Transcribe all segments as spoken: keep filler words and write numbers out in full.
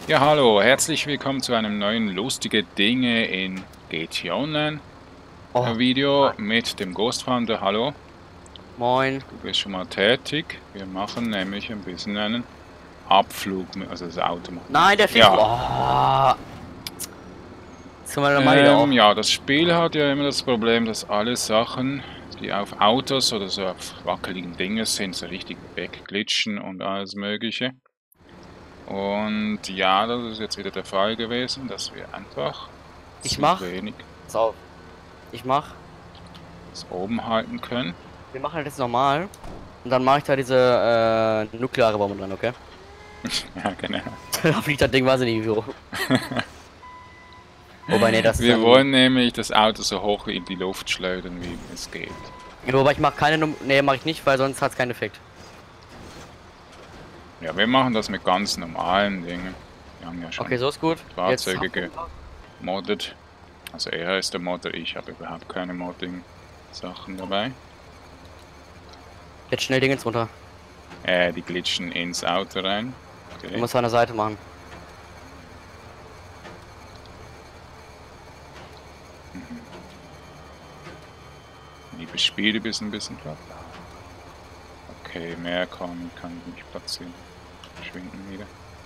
Ja, hallo, herzlich willkommen zu einem neuen Lustige Dinge in G T Online Oh, äh, Video Mann. mit dem Ghost Founder. Hallo, Moin. du bist schon mal tätig. Wir machen nämlich ein bisschen einen Abflug, mit- also das Auto machen wir Nein, der jetzt. schießt. Ja, Oh. Jetzt kommen wir normal wieder ähm, auf. ja, das Spiel hat ja immer das Problem, dass alle Sachen, die auf Autos oder so auf wackeligen Dingen sind, so richtig wegglitschen und alles Mögliche. Und ja, das ist jetzt wieder der Fall gewesen, dass wir einfach Ich zu mach. wenig Pass auf. Ich mach. das oben halten können. Wir machen halt jetzt normal. Und dann mache ich da diese äh, nukleare Bombe dran, okay? Ja, genau. Da fliegt das Ding wahnsinnig hoch. Wobei, ne, das ist Wir dann. wollen nämlich das Auto so hoch in die Luft schleudern, wie es geht. Wobei ich mache keine. Num ne, mache ich nicht, weil sonst hat es keinen Effekt. Ja, wir machen das mit ganz normalen Dingen. Wir haben ja Okay, schon so ist gut. Jetzt. Fahrzeuge gemoddet. Also er ist der Modder, ich habe überhaupt keine Modding-Sachen dabei. Jetzt schnell Dingens runter. Äh, die glitschen ins Auto rein. Du Okay. musst an der Seite machen. Mhm. Liebes Spiel, du bist ein bisschen platt. Okay, mehr kann, kann ich nicht platzieren. Verschwinden wieder.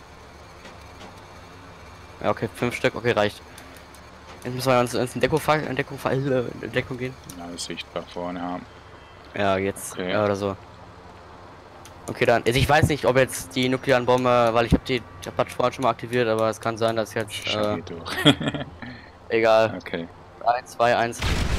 Ja, okay, fünf Stück, okay, reicht. Jetzt müssen wir uns ins Deckung, in Deckung, in Deckung gehen. Alles sichtbar vorne haben. Ja, jetzt. Okay. Ja, oder so. Okay, dann. Also ich weiß nicht, ob jetzt die nuklearen Bombe, weil ich habe die ich hab vorhin schon mal aktiviert, aber es kann sein, dass jetzt. Schau Äh, hier durch. egal. Okay. drei, zwei, eins.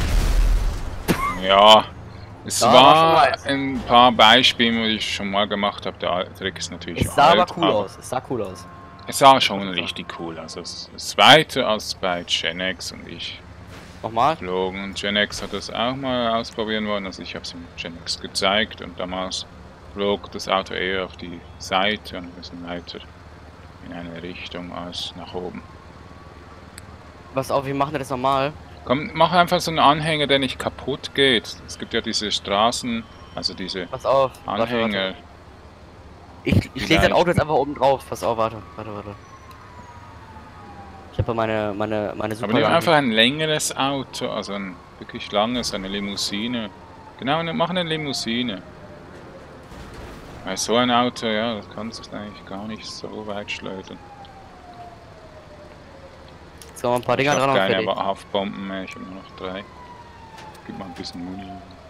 Ja, es Ja, war schon war nice. ein paar Beispiele, die ich schon mal gemacht habe. Der Trick ist natürlich Es sah aber alt, cool aber aus. Es sah cool aus. es sah schon richtig cool. Also es ist weiter als bei Genex und ich Nochmal? flogen. Und Genex hat das auch mal ausprobieren wollen. Also ich habe es ihm Genex gezeigt und damals flog das Auto eher auf die Seite und ein bisschen weiter in eine Richtung als nach oben. Was auf, wir machen das normal. Komm, mach einfach so einen Anhänger, der nicht kaputt geht. Es gibt ja diese Straßen, also diese Pass auf. Warte, Anhänger. warte. Ich, ich lege das Auto jetzt einfach oben drauf. Pass auf, warte, warte, warte. Ich habe meine, meine, meine super. Aber nimm einfach ein längeres Auto, also ein wirklich langes, eine Limousine. Genau, ne, mach eine Limousine. Weil so ein Auto, ja, das kannst du eigentlich gar nicht so weit schleudern. So, ein paar Ich Dinger habe dran und keine fertig. Haftbomben mehr, ich habe nur noch drei. Gib mal ein bisschen Muni.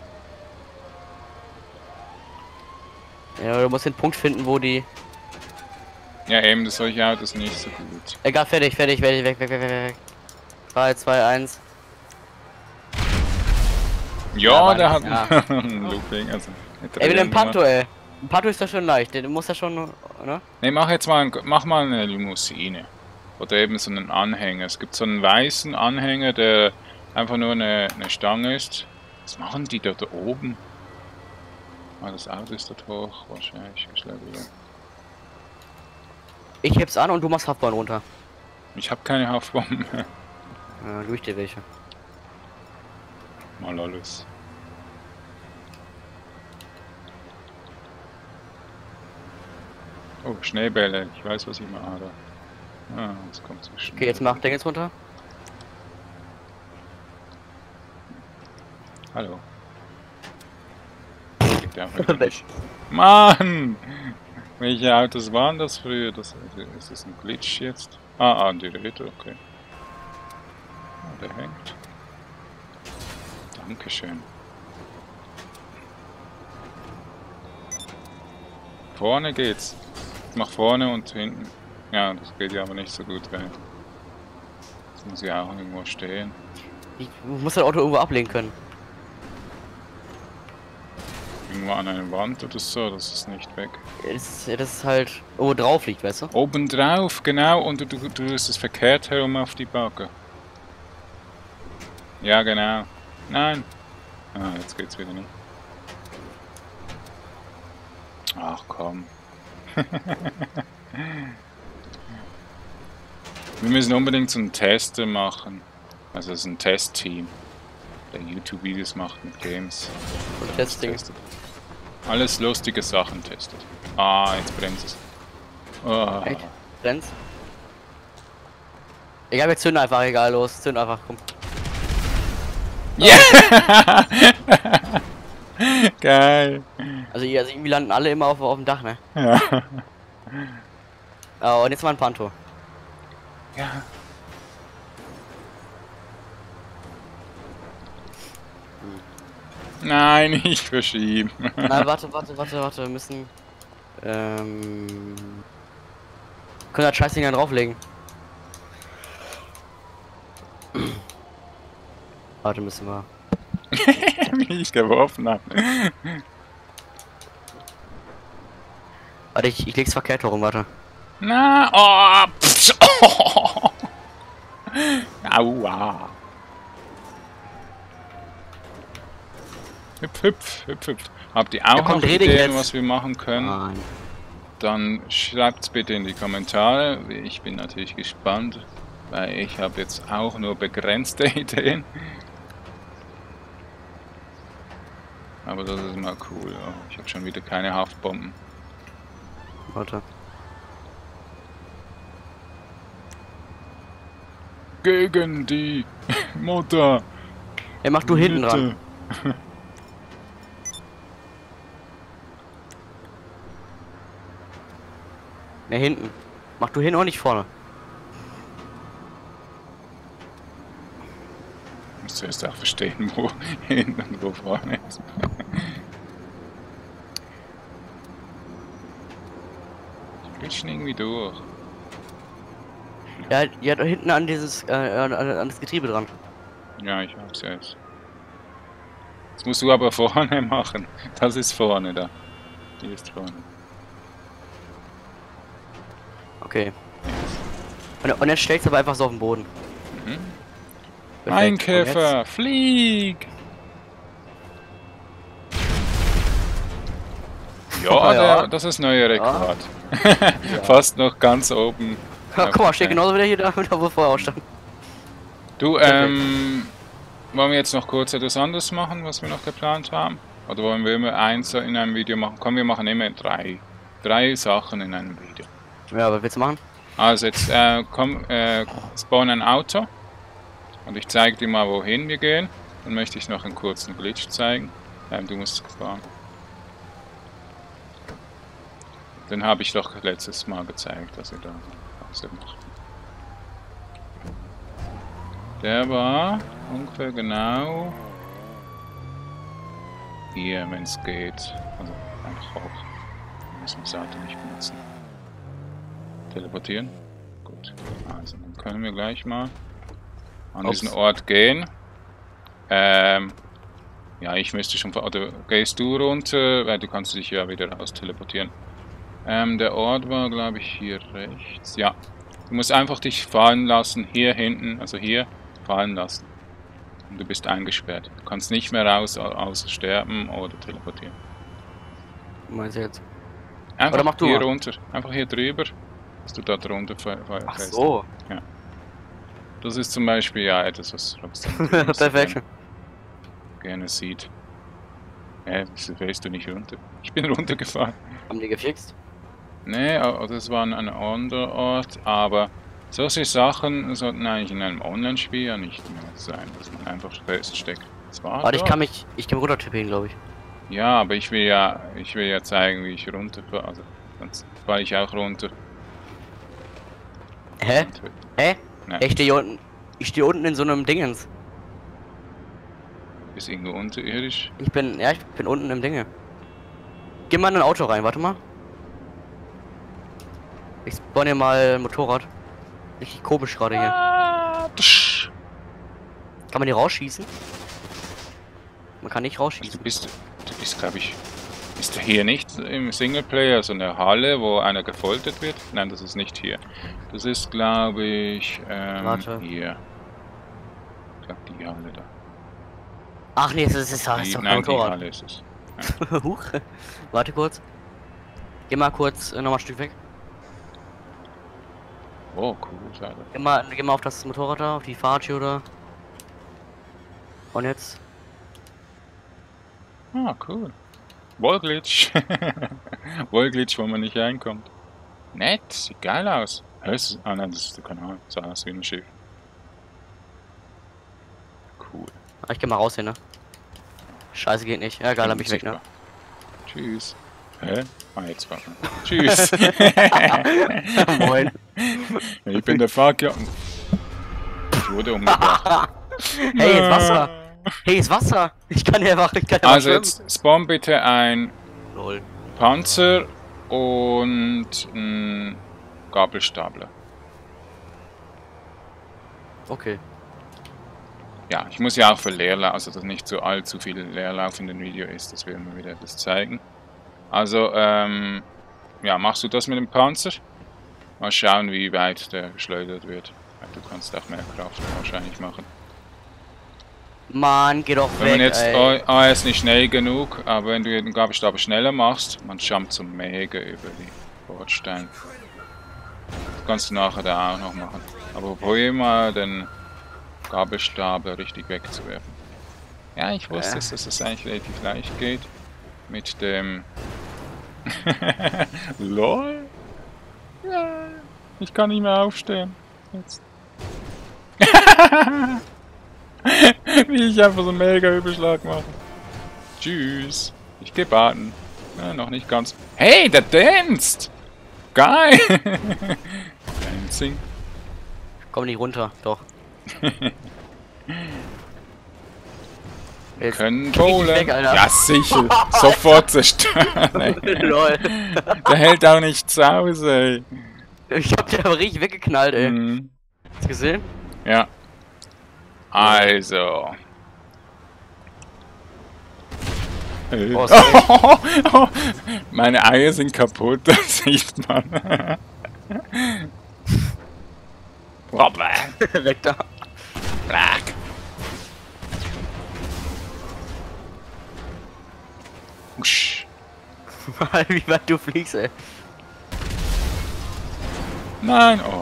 Ja, du musst den Punkt finden, wo die. Ja, eben, das solche Autos nicht so gut. Egal, fertig, fertig, fertig, weg, weg, weg, weg, weg. drei, zwei, eins. Ja, Ja, der war hat nix, ein Looping, also. Ey, mit dem Panto, ey. Ein Panto ist doch schon leicht. Der muss ja schon, ne? Ne, mach jetzt mal, ein, mach mal eine Limousine. Oder eben so einen Anhänger. Es gibt so einen weißen Anhänger, der einfach nur eine, eine Stange ist. Was machen die da, da oben? Ah, das Auto ist dort hoch. Wahrscheinlich geschlagen. Ich heb's an und du machst Haftbahn runter. Ich habe keine Haftbomben mehr. Ja, durch dir welche. Mal alles. Oh, Schneebälle. Ich weiß, was ich mache. Ah, jetzt kommt so schnell. Okay, jetzt mach den jetzt runter. Hallo. Geht einfach nicht. Mann! Welche Autos waren das früher? Das, ist das ein Glitch jetzt? Ah, ah, die Räder, okay. Ah, der hängt. Dankeschön. Vorne geht's. Ich mach vorne und hinten. Ja, das geht ja aber nicht so gut rein. Das muss ja auch irgendwo stehen. Ich muss das Auto irgendwo ablegen können. Irgendwo an einer Wand oder so, das ist nicht weg. Das, das ist halt irgendwo drauf liegt, weißt du? Oben drauf, genau, und du, du, du ist es verkehrt herum auf die Bagger. Ja, genau. Nein. Ah, jetzt geht's wieder nicht. Ach komm. Wir müssen unbedingt so einen Tester machen. Also es ist ein Testteam, der YouTube-Videos macht mit Games. Und Testing. Testet. Alles lustige Sachen testet. Ah, jetzt brennt es. Oh. Echt? Brennt's? Ich habe jetzt Zünd einfach, egal, los, zünd einfach, komm. Ja! Geil. Also, hier, also irgendwie landen alle immer auf, auf dem Dach, ne? Ja. Oh, und jetzt mal ein Panto. Ja. Nein, nicht verschieben. Nein, warte, warte, warte, warte, wir müssen. Ähm. Können das Scheißding dann drauflegen. Warte, müssen wir. Wie ich geworfen habe. Warte, ich, ich leg's verkehrt herum, warte. Na, oh, pff, oh. Aua. Hüpf, hüpf, hüpf, hüpf. Habt ihr auch Ja, komm, noch dreh dich Ideen, jetzt. was wir machen können? Nein. Dann schreibt's bitte in die Kommentare. Ich bin natürlich gespannt, weil ich habe jetzt auch nur begrenzte Ideen. Aber das ist mal cool. Ja. Ich habe schon wieder keine Haftbomben. Warte. Gegen die Mutter. Ja, mach du hinten Bitte. dran. Ne, hinten. Mach du hinten und nicht vorne. Ich muss zuerst auch verstehen, wo hinten und wo vorne ist. Die glitschen irgendwie durch. Ja, ja, da hinten an dieses, äh, an, an das Getriebe dran. Ja, ich hab's jetzt. Das musst du aber vorne machen. Das ist vorne da. Die ist vorne. Okay. Und, und jetzt stellst du aber einfach so auf den Boden. Mhm. Perfekt. Ein Käfer, flieg! Ja, Ja. der, das ist neuer Rekord. Fast noch ganz oben. Ja, guck mal, steht genauso wieder hier da, da wo vorher auch stand. Du, ähm, wollen wir jetzt noch kurz etwas anderes machen, was wir noch geplant haben? Oder wollen wir immer eins in einem Video machen? Komm, wir machen immer drei. Drei Sachen in einem Video. Ja, was willst du machen? Also jetzt, äh, komm, äh, spawn ein Auto. Und ich zeige dir mal, wohin wir gehen. Dann möchte ich noch einen kurzen Glitch zeigen. Ähm, du musst fahren. Den habe ich doch letztes Mal gezeigt, dass ihr da was ihr macht. Der war ungefähr genau hier, wenn es geht. Also einfach hoch. Wir müssen das Auto nicht benutzen. Teleportieren. Gut. Also dann können wir gleich mal an Ups. diesen Ort gehen. Ähm, ja, ich müsste schon... Oder gehst du runter? Weil du kannst dich ja wieder raus teleportieren. Ähm, der Ort war, glaube ich, hier rechts. Ja. Du musst einfach dich fallen lassen. Hier hinten, also hier, fallen lassen. Und du bist eingesperrt. Du kannst nicht mehr raus, außer sterben oder teleportieren. Meinst du jetzt? Einfach Oder mach du hier mal. runter. Einfach hier drüber. Dass du da drunter fe- fe- Ach fest. so. Das ist zum Beispiel ja etwas, was Rockstar natürlich nicht so Perfekt. gerne, gerne sieht. Hä, wieso fällst du nicht runter? Ich bin runtergefahren. Haben die gefixt? Nee, aber das war an einem anderen Ort, aber solche Sachen sollten eigentlich in einem Online-Spiel ja nicht mehr sein, dass man einfach feststeckt. Das war Warte, ich dort. kann mich, ich kann runtertippen, glaube ich. Ja, aber ich will ja, ich will ja zeigen, wie ich runterfahre. Also, sonst fahre ich auch runter. Hä? Und- Hä? Nein, Ich stehe hier unten. Ich stehe unten in so einem Dingens. ist irgendwo unterirdisch. Ich bin, ja, ich bin unten im Dinge. Geh mal in ein Auto rein, warte mal. Ich spawn hier mal ein Motorrad. Richtig komisch gerade hier. Ah, tsch. Kann man die rausschießen? Man kann nicht Also rausschießen. du bist, du bist, glaube ich, bist du hier nicht im Singleplayer, so eine Halle, wo einer gefoltert wird? Nein, das ist nicht hier. Das ist, glaube ich, ähm, Warte. hier. Ich glaube, die Halle da. Ach nee, das ist, das ist, das Die, ist doch kein nein, die Motorrad. Halle ist es. Huch. Warte kurz. Geh mal kurz äh, nochmal ein Stück weg. Oh, cool, schade. Geh mal, geh mal auf das Motorrad da, auf die Fahrtür da. Und jetzt? Ah, cool. Wallglitch. Wallglitch, wo man nicht reinkommt. Nett, sieht geil aus. Hä, ist- Ah nein, das ist der Kanal. Sah aus wie ein Schiff. Ich geh mal raus hier, ne? Scheiße, geht nicht. Ja, egal, dann bin ich weg, ne? Tschüss. Hä? Ah, jetzt war Tschüss. Moin. Ich bin der Fakir. Ich wurde umgebracht. Hey, ist Wasser. Hey, ist Wasser. Ich kann hier einfach, ich kann hier Also schwimmen. jetzt spawn bitte ein Lol. Panzer und ein Gabelstapler. Okay. Ja, ich muss ja auch für Leerlauf, also dass nicht so allzu viel Leerlauf in dem Video ist, das will mir wieder das zeigen. Also, ähm, ja, machst du das mit dem Panzer? Mal schauen, wie weit der geschleudert wird. Du kannst auch mehr Kraft wahrscheinlich machen. Mann, geh doch Wenn weg, man jetzt, ey. oh, er ist nicht schnell genug, aber wenn du den Gabelstapler schneller machst, man jumpt so mega über die Bordsteine. Das kannst du nachher da auch noch machen. Aber probier mal den Gabelstapler richtig wegzuwerfen. Ja, ich wusste, Äh. dass es eigentlich relativ leicht geht. Mit dem... LOL? Ja, ich kann nicht mehr aufstehen. Jetzt. Wie ich einfach so einen mega Überschlag mache. Tschüss. Ich geh baden. Ja, noch nicht ganz. Hey, der danst! Geil! Dancing. Komm nicht runter, doch. Wir Jetzt können kick ich dich bowlen. weg, Alter. Ja, sicher. Sofort zerstören. Lol. Der hält auch nichts aus, ey. Ich hab dich aber richtig weggeknallt, ey. Mhm. Hast du gesehen? Ja. Also. Äh. Oh, sorry. Meine Eier sind kaputt, das sieht man. Hoppla. Weg da. Black. Usch. Wie weit du fliegst, ey. Nein, oh.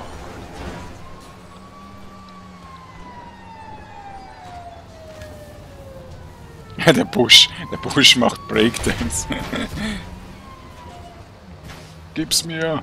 Ja, der Busch. Der Busch macht Breakdance. Gib's mir.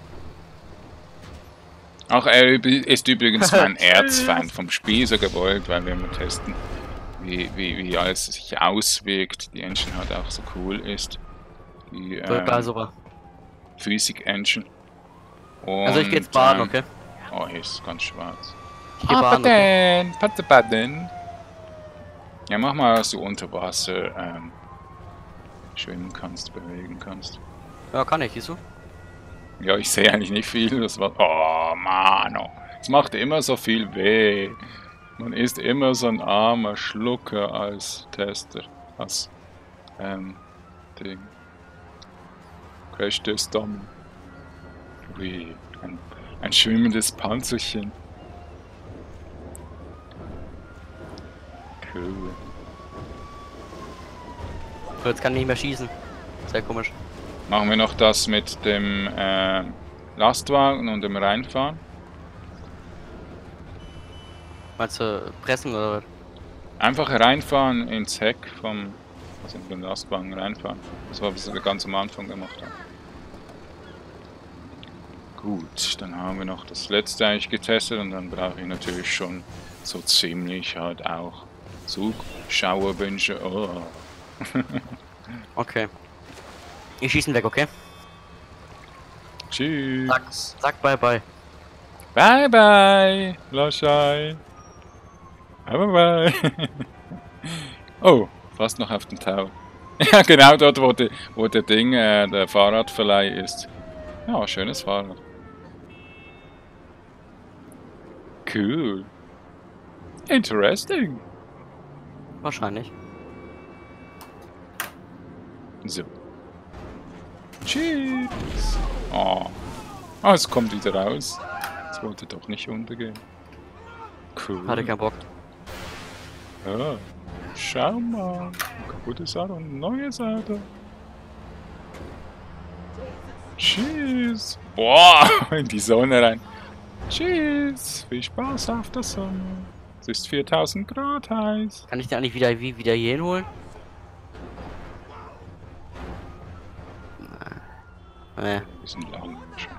Auch er ist übrigens mein Erzfeind vom Spiel so gewollt, weil wir mal testen, wie, wie, wie alles sich auswirkt. Die Engine halt auch so cool ist. Die Ähm, super. Physik Engine. Und, also ich geh jetzt baden, ähm, okay? Oh, hier ist ganz schwarz. Ich geh baden, okay? Baden, baden. Ja, mach mal, dass du unter Wasser ähm, schwimmen kannst, bewegen kannst. Ja, kann ich, siehst du? Ja, ich sehe eigentlich nicht viel. Das war. Oh, Mano. Es macht immer so viel weh. Man ist immer so ein armer Schlucker als Tester. Als ähm, Ding. Crash Test Dummy. Ui, ein, ein schwimmendes Panzerchen. Cool. Jetzt kann ich nicht mehr schießen. Sehr komisch. Machen wir noch das mit dem äh, Lastwagen und dem Reinfahren. Meinst du pressen oder was? Einfach reinfahren ins Heck vom, also in den Lastwagen reinfahren. Das war, was wir ganz am Anfang gemacht haben. Gut, dann haben wir noch das letzte eigentlich getestet und dann brauche ich natürlich schon so ziemlich halt auch Zuschauerwünsche. Oh. Okay. Ich schieße ihn weg, okay? Tschüss. Sag, sag bye bye. Bye bye, Loschei. Bye bye. Oh, fast noch auf den Tau. Ja, genau dort, wo, die, wo der Ding, äh, der Fahrradverleih ist. Ja, schönes Fahrrad. Cool. Interesting. Wahrscheinlich. So. Tschüss. Oh. Ah, es kommt wieder raus. Es wollte doch nicht untergehen. Cool. Hatte keinen Bock. Ja. Schau mal. Kaputtes Auto und ein neues Auto. Tschüss. Boah, in die Sonne rein. Tschüss. Viel Spaß auf der Sonne. Es ist viertausend Grad heiß. Kann ich den eigentlich wieder, wie, wieder hier hinholen? Nee. Bisschen lang wahrscheinlich.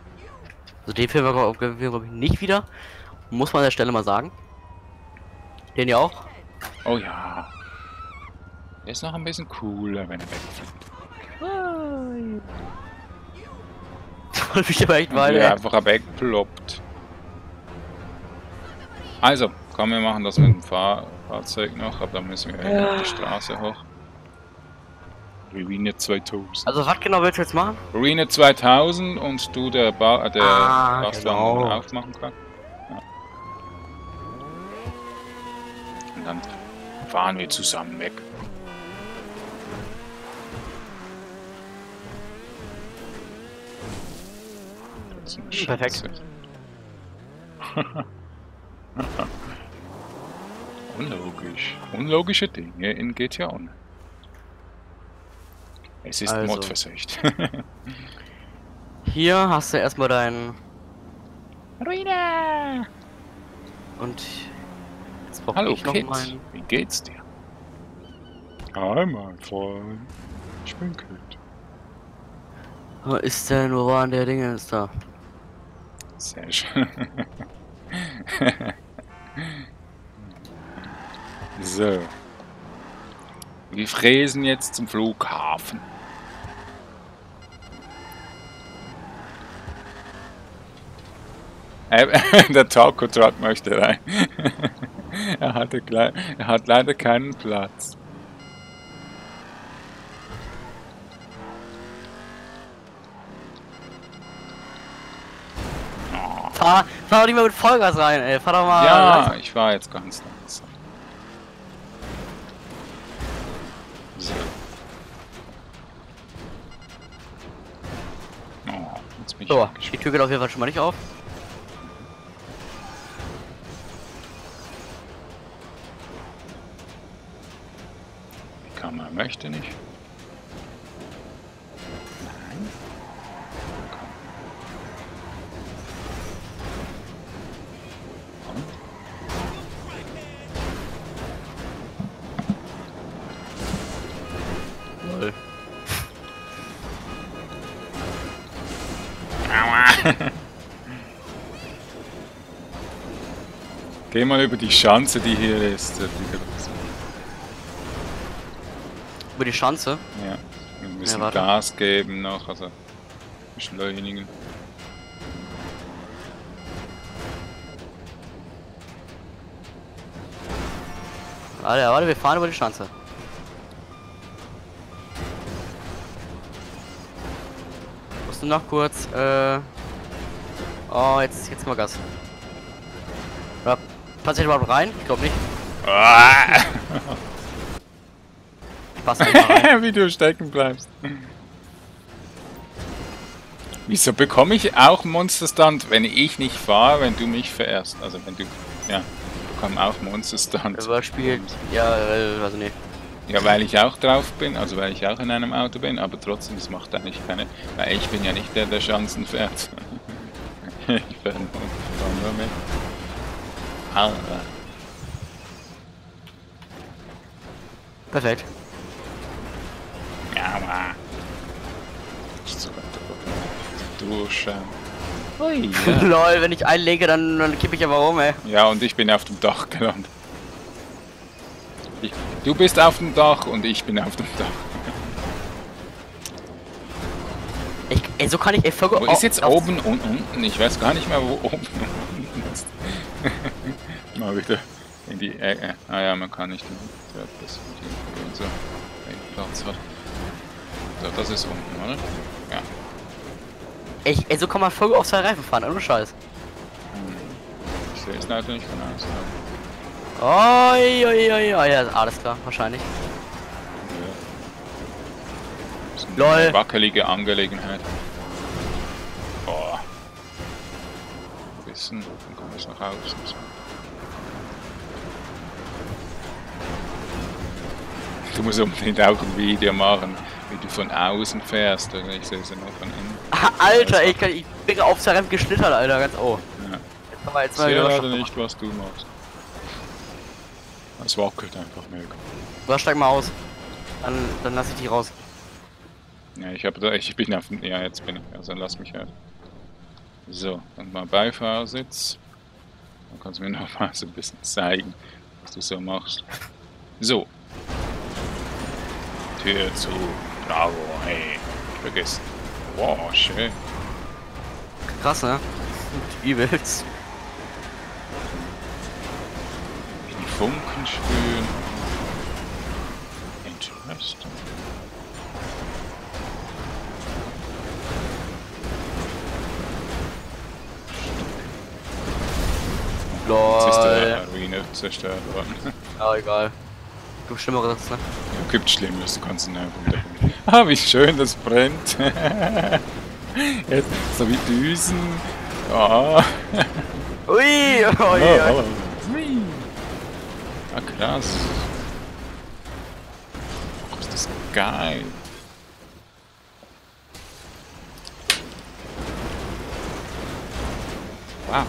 Also den Film glaube ich nicht wieder. Muss man an der Stelle mal sagen. Den ja auch? Oh ja. Der ist noch ein bisschen cooler, wenn er wegfliegt. Soll mich aber echt Und weiter. der einfach wegploppt. Also, komm, wir machen das mit dem Fahr Fahrzeug noch, aber dann müssen wir ja. die Straße hoch. Ruine zweitausend. Also was genau willst du jetzt machen? Ruine zweitausend und du der ba der ah, Rastwagen genau. aufmachen kann. Ja. Und dann fahren wir zusammen weg. Das ist eine Perfekt. Unlogisch. Unlogische Dinge in G T A Online. Es ist Also. Modverseucht. Hier hast du erstmal deinen Ruine! Und jetzt brauche Hallo ich noch Kit, meinen. wie geht's dir? Hi mein Freund, ich bin Kit. Wo ist denn, wo waren der Dinge? Ist da. Sehr schön. So. Wir fräsen jetzt zum Flughafen. Äh, der Taco Truck möchte rein. er, hatte er hat leider keinen Platz. Oh. Fahr, fahr doch nicht mal mit Vollgas rein, ey. Fahr doch mal. Ja, langsam. ich war jetzt ganz langsam. So. Oh, jetzt bin ich So, die Tür geht auf jeden Fall schon mal nicht auf. Die Kamera möchte nicht. Nein. Komm. Lol. Geh mal über die Schanze, die hier ist. Über die Schanze. Ja, wir müssen Ja, Gas geben noch, also beschleunigen. Warte, warte, wir fahren über die Schanze. Musst du noch kurz, äh... Oh, jetzt, jetzt mal Gas. Oder passt ich überhaupt rein? Ich glaube nicht. Ah! Passt nicht mal rein. Wie du stecken bleibst. Wieso bekomme ich auch Monster Stunt, wenn ich nicht fahre, wenn du mich fährst? Also wenn du, ja, bekomme auch Monster Stunt. Überspielt, ja, äh, also nicht. Ja, weil ich auch drauf bin, also weil ich auch in einem Auto bin, aber trotzdem, das macht eigentlich keine, weil ich bin ja nicht der, der Schanzen fährt. Ich fahre nur mit. Alter. Perfekt. Ja, Mann. Ist so weit durch. Ui, ja. Lol, wenn ich einlege, dann, dann kippe ich aber rum, ey. Ja, und ich bin auf dem Dach gelandet. Ich, du bist auf dem Dach und ich bin auf dem Dach. Ich, ey, so kann ich, ey, voll Wo ist jetzt oben und unten? Ich weiß gar nicht mehr, wo oben und unten ist. Mal wieder in die Ecke. Ah ja, man kann nicht den Treppe so Platz hat. So, das ist unten, oder? Ja. Ich, ey, so kann man voll auf zwei Reifen fahren, ohne Scheiß. Ich sehe es leider nicht von außen. Oi, oi, oi, oi, ja, alles klar, wahrscheinlich. Ja. Das ist eine Lol. wackelige Angelegenheit. Boah. Wissen, dann kann ich nach außen. So. Du musst unbedingt auch ein Video machen, wie du von außen fährst. Oder ich sehe es ja nur von innen. Alter, ey, ich, kann, ich bin auf zwei Reifen geschlittert, Alter, ganz oh. Ja. Jetzt kann man jetzt Ich mal sehe wieder leider nicht, was du machst. Es wackelt einfach mega. Was, steig mal aus. Dann, dann lass ich dich raus. Ja, ich habe da, ich bin auf dem, ja, jetzt bin ich, also lass mich halt. So, dann mal Beifahrersitz. Dann kannst du mir noch mal so ein bisschen zeigen, was du so machst. So. Tür zu. Bravo, hey. Vergessen. Wow, schön. Krass, ne? Übelst. Die Funken spüren. Interesting. Jetzt ist der Ruine zerstört worden. Ja, egal. Gibt Schlimmeres, ne? Ja, gibt Schlimmeres, du kannst ihn einfach unterbringen. Ah, wie schön das brennt. Jetzt, so wie Düsen. Ja. Ui, ui, Oh, ui. oh. Ui. Ah, krass. Oh, ist das geil. Wow.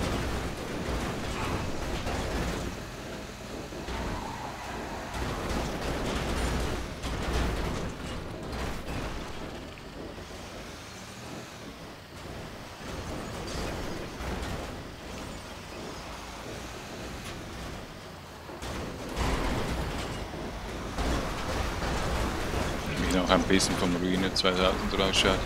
Ich will noch ein bisschen vom Ruine zweitausend rausschauen.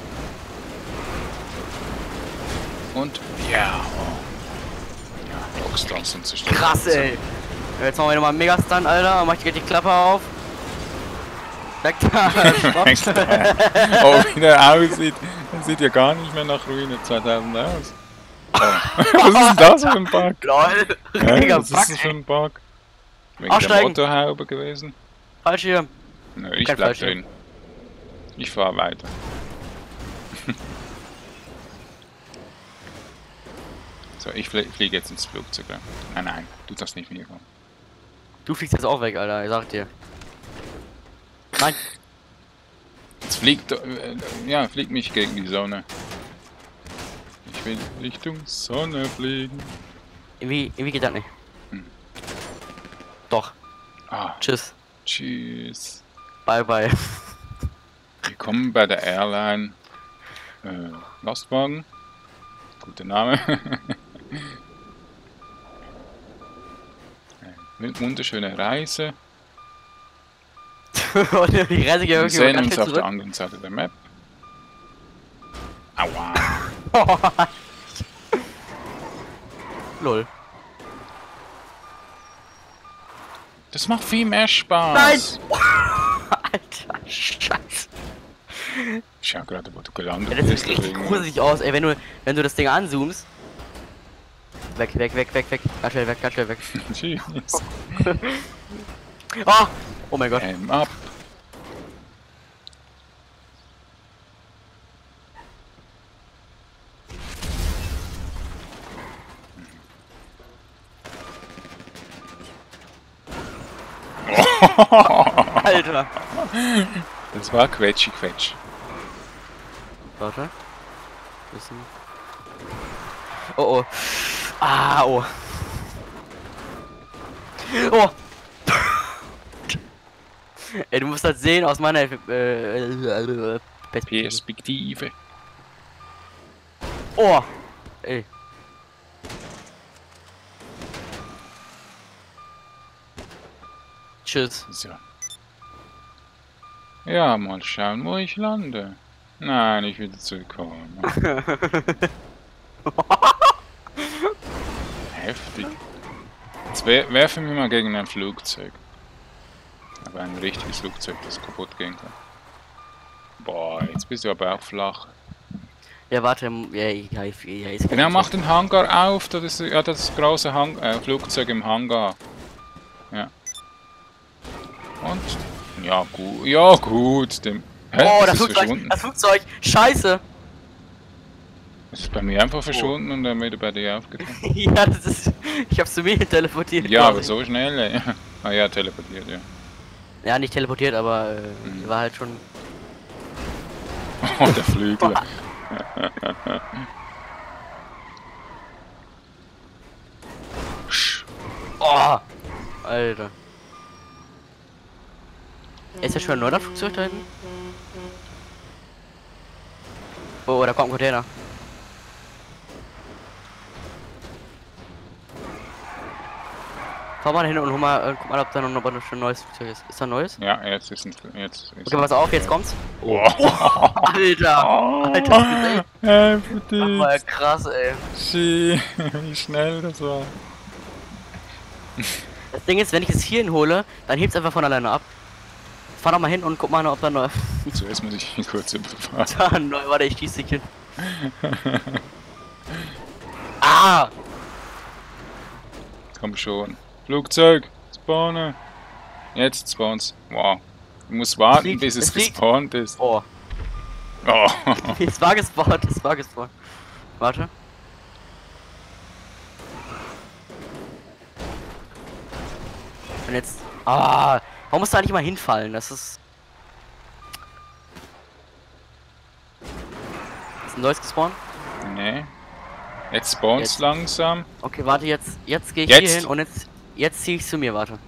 Und ja, oh. Ja, Rockstars sind zerstört. Krass, ey. Jetzt machen wir nochmal einen Megastun, Alter. Mach ich die Klappe auf. Weg da. Weg da. Oh, wie der aussieht. Der sieht ja gar nicht mehr nach Ruine zweitausend aus. Oh. Was ist denn das für ein Bug? Lol. Hä? Mega Was ist Bug, das für ein Bug? Wegen der Aussteigen. Motorhaube gewesen? Falsch hier. Nö, ich Kein bleib Fallschirm. drin. Ich fahr weiter. So, ich flie fliege jetzt ins Flugzeug. Nein, nein, du darfst nicht mitkommen. Du fliegst jetzt auch weg, Alter. Ich sag dir. Nein. Jetzt fliegt, äh, ja, fliegt mich gegen die Sonne. Ich will Richtung Sonne fliegen. Irgendwie, irgendwie geht das nicht. Hm. Doch. Ah, Tschüss. tschüss. Bye, bye. Willkommen bei der Airline äh, Lastwagen. Guter Name. Eine wunderschöne Reise. Und die Reise geht Wir irgendwie sehen ganz uns schnell auf der anderen Seite der Map. Aua. zurück. Lol. Das macht viel mehr Spaß. Nein! Alter, Scheiße. Ich schau gerade, wo du gelandet Ja, das bist. sieht richtig deswegen- gruselig aus, ey, wenn du, wenn du das Ding anzoomst. Weg, weg, weg, weg, weg. Ganz schnell weg, ganz schnell weg. Tschüss. Oh! Oh mein Gott. Ähm, ab. Alter. Das war Quetschi Quetsch. Warte. Bisschen. Oh oh. Ah, oh. Oh. Ey, du musst das sehen aus meiner äh, äh, Perspektive. Perspektive. Oh. Ey. Tschüss. So. Ja, mal schauen, wo ich lande. Nein, ich will zurückkommen. Heftig. Jetzt wer werfen wir mal gegen ein Flugzeug. Aber ein richtiges Flugzeug, das kaputt gehen kann. Boah, jetzt bist du aber auch flach. Ja, warte. Ja, ja, ja, ja ist Ja, mach den Hangar auf, das ist ja das große Hang äh, Flugzeug im Hangar. Ja. Und? Ja, gut. Ja, gut. Dem Hä? Oh, Ist das Flugzeug, verschwunden? das Flugzeug. Scheiße. Es ist bei mir einfach verschwunden und dann wieder bei dir aufgetaucht. Ja, das ist. Ich hab's zu mir teleportiert. Ja, aber quasi. so schnell, ey. Ah ja, teleportiert, ja. Ja, nicht teleportiert, aber äh, Mhm. war halt schon. Oh, der Flügel. Oh! Alter. Ist ja schon ein neuer Flugzeug da hinten? Oh, da kommt ein Container. Fahr mal hin und hol mal, äh, guck mal, ob da noch ein neues Flugzeug ist. Ist da ein neues? Ja, jetzt ist ein... Jetzt ist Okay, pass auf, jetzt kommt's. Oh. Alter! Oh. Alter, das Gesicht. Heftig. Das war ja krass, ey. Shit, wie schnell das war. Das Ding ist, wenn ich es hierhin hole, dann hebt's einfach von alleine ab. Fahr doch mal hin und guck mal, ob da neu... Zuerst muss ich ihn kurz überfahren. Da, neu, warte, ich schieß dich hin. Ah! Komm schon. Flugzeug, spawnen. Jetzt spawns. Wow. Du musst warten, fliegt, bis es, es fliegt. gespawnt ist. Oh. Oh. Es war gespawnt, es war gespawnt. Warte. Und jetzt... Ah! Warum musst du eigentlich mal hinfallen? Das ist... Ist ein neues gespawnt? Nee. Jetzt spawns Jetzt. langsam. Okay, warte, jetzt, jetzt gehe ich Jetzt? hier hin und jetzt, jetzt ziehe ich zu mir, warte.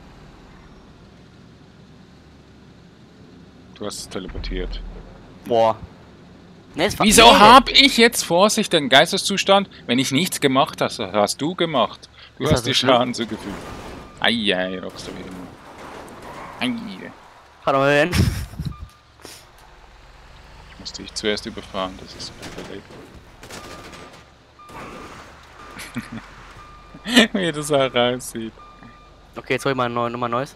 Du hast es teleportiert. Boah. Nee, es war- Wieso nee, hab ich jetzt Vorsicht den Geisteszustand, wenn ich nichts gemacht habe? Das hast du gemacht. Du Ist hast das die so schlimm? Schaden zugefügt. Eieiei, rockst du wieder mal. Ei. Warte mal hin. Ich musste dich zuerst überfahren, das ist perfekt. Wie das auch aussieht. Okay, jetzt hol ich mal ein neu, nochmal neues.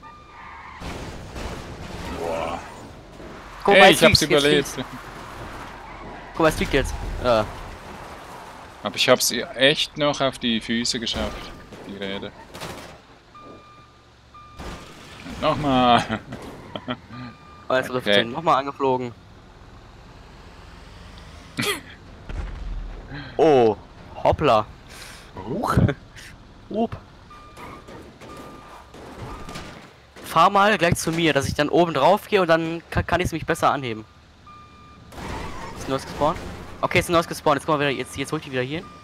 Boah. Guck Hey, mal, ich jetzt hab's fliegt's, jetzt überlebt. fliegt's. Guck mal, es fliegt jetzt. Ja. Aber ich hab's echt noch auf die Füße geschafft. Auf die Räder. Und nochmal. Alles Okay. fünfzehn. Nochmal angeflogen. Oh. Hoppla. Huch. Hup. Fahr mal gleich zu mir, dass ich dann oben drauf gehe und dann kann, kann ich es mich besser anheben. Ist ein neues gespawnt? Okay, ist ein neues gespawnt. Jetzt, komm mal wieder, jetzt, jetzt hol ich die wieder hier hin.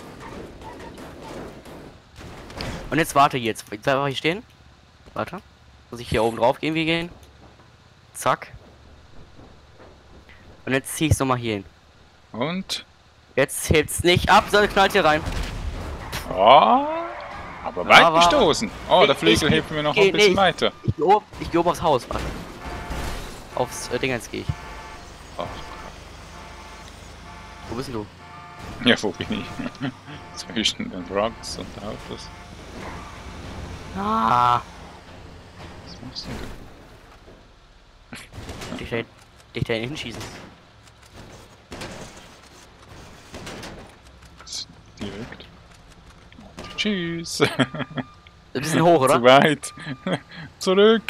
Und jetzt warte jetzt. Jetzt bleib einfach hier stehen. Warte. Muss ich hier oben drauf gehen, wie gehen. Zack. Und jetzt zieh ich's nochmal hier hin. Und? Jetzt hebt's nicht ab, sondern knallt hier rein. Oh, aber Ja, weit war- gestoßen. Oh, der Ich- Flügel ich- hebt mir noch geh- ein bisschen nee, weiter. Ich geh oben, ich geh oben aufs Haus, warte. Aufs äh, Dingens gehe ich. Oh, Wo bist denn du? ja, wo bin ich? Zwischen den Rocks und Autos. Ah, Was machst denn du? dich da, dich da hinschießen. Direkt. Tschüss. Ein bisschen hoch, Zu oder? weit. Zurück.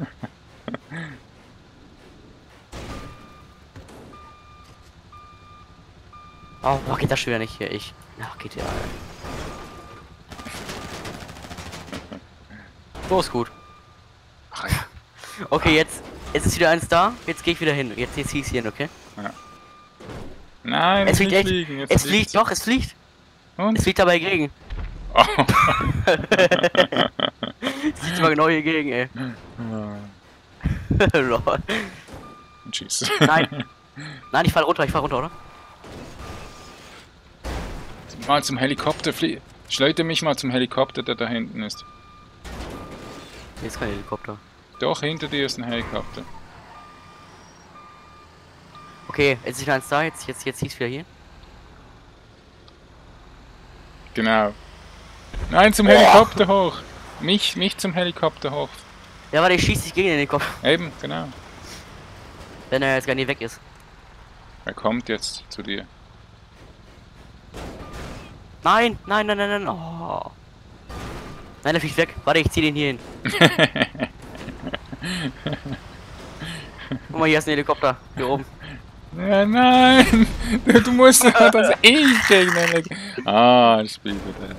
Oh, oh, geht das schon wieder nicht hier, ich. Ach, geht ja. So ist gut. Ach ja. Okay, jetzt, jetzt ist wieder eins da. Jetzt gehe ich wieder hin. Jetzt, jetzt zieh ich's hier hin, okay? Nein, Es nicht fliegt echt. fliegen. Jetzt Es fliegt's. fliegt, doch, es fliegt. Und? Es fliegt dabei gegen. Oh. Es fliegt immer genau hier gegen, ey. Lol. Tschüss. Nein. Nein, ich fall runter, ich fall runter, oder? Mal zum Helikopter fliegen. Schleute mich mal zum Helikopter, der da hinten ist. Hier ist kein Helikopter. Doch, hinter dir ist ein Helikopter. Okay, jetzt ist wieder eins da, jetzt, jetzt, jetzt zieh's wieder hier. Genau. Nein, zum Helikopter hoch. Mich, mich zum Helikopter hoch. Ja, warte, ich schieß dich gegen den Helikopter. Eben, genau. Wenn er jetzt gar nicht weg ist. Er kommt jetzt zu dir. Nein, nein, nein, nein, nein. Oh. Nein, der fliegt weg. Warte, ich zieh den hier hin. Guck mal, hier ist ein Helikopter. Hier oben. Ja, nein! Du, du musst das eh gegen den Helikopter. Ah, das Spiel wieder.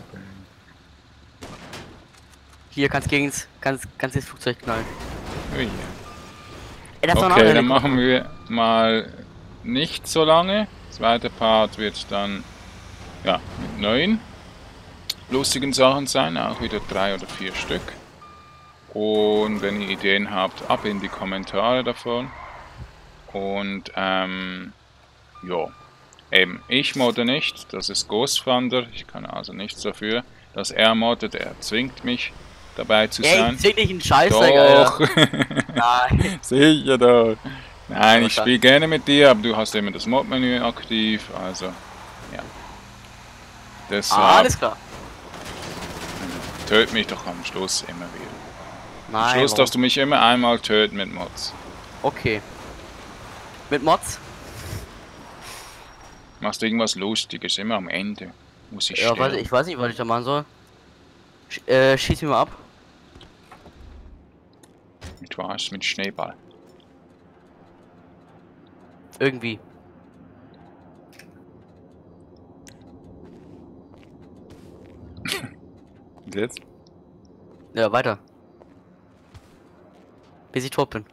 Hier kannst gegen's, kannst, kannst ins Flugzeug knallen. Ui. Ey, das ist noch ein Okay, anderer dann Helikopter. machen wir mal nicht so lange. Zweiter Part wird dann ja mit neuen lustigen Sachen sein, auch wieder drei oder vier Stück. Und wenn ihr Ideen habt, ab in die Kommentare davon. Und ähm, ja, eben, ich modde nicht, das ist Ghost Thunder, ich kann also nichts dafür, dass er moddet, er zwingt mich. dabei zu Ey, sein. ich zieh nicht einen Scheiß, Doch. Nein. Sicher doch. Nein, ich Okay. spiele gerne mit dir, aber du hast immer das Mod-Menü aktiv, also ja. Deshalb Ah, alles klar. töt mich doch am Schluss immer wieder. Nein, Am Schluss warum? darfst du mich immer einmal töten mit Mods. Okay. Mit Mods? Machst du irgendwas Lustiges, immer am Ende. Muss ich Ja, weiß, sterben. ich weiß nicht, was ich da machen soll. Sch äh, schieß mich mal ab. Mit was? Mit Schneeball. Irgendwie. Und jetzt? Ja, weiter. Bis ich tot bin.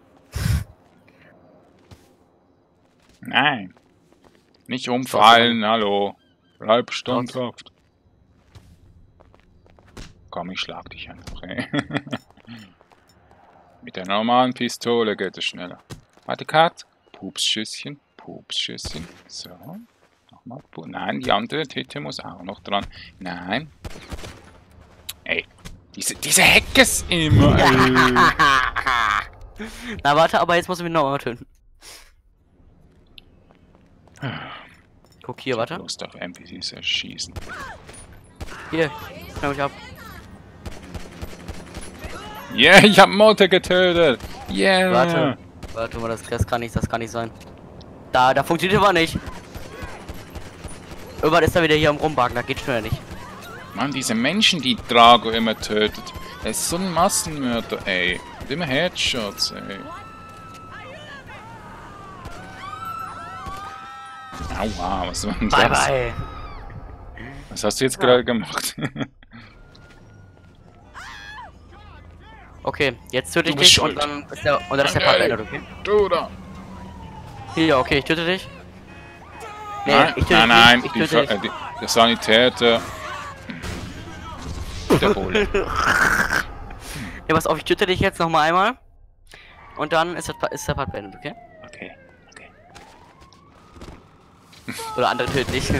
Nein. Nicht umfallen, hallo. Bleib standhaft. Komm, ich schlag dich einfach, ey. Mit der normalen Pistole geht es schneller. Warte, Kat. Pupsschüsschen, Pupsschüsschen. So. Nochmal. Pu Nein, die andere Titte muss auch noch dran. Nein. Ey. Diese, diese Hackers immer, ey. Na warte, aber jetzt muss ich mich nochmal töten. Guck hier, warte. Lust auf N P Cs erschießen. Hier, schau mich ab. Yeah, ich hab Motte getötet. Yeah. Warte. Warte mal, das, das kann nicht, das kann nicht sein. Da, da funktioniert aber nicht. Irgendwann ist er wieder hier am Rumbagen, da geht schneller nicht. Mann, diese Menschen, die Drago immer tötet. Er ist so ein Massenmörder, ey. Und immer Headshots, ey. Aua, was war denn das? Bye bye. Was hast du jetzt gerade gemacht? Okay, jetzt töte ich Du bist dich und schuld. dann ist der, und dann ist der Part beendet, okay? Du da. Hier, okay, ich töte dich. Nee, Nein, ich töte nein, nein. dich, Die, ich töte Fra- dich. äh, die, der Sanitäter. Der Bulle. Ja, pass auf, ich töte dich jetzt noch mal einmal. Und dann ist, das, Pa- ist der Part beendet, okay? Okay, okay. Oder andere töten dich.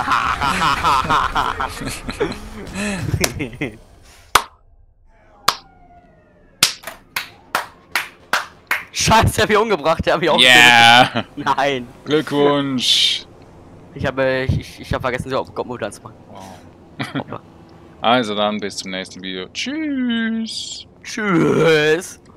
Scheiße, der hat mich umgebracht, der hat mich auch Yeah! getötet. Nein. Glückwunsch! Ich habe, ich, ich, ich habe vergessen, so Gottmut anzumachen. Wow. Hoppla. Also dann bis zum nächsten Video. Tschüss! Tschüss.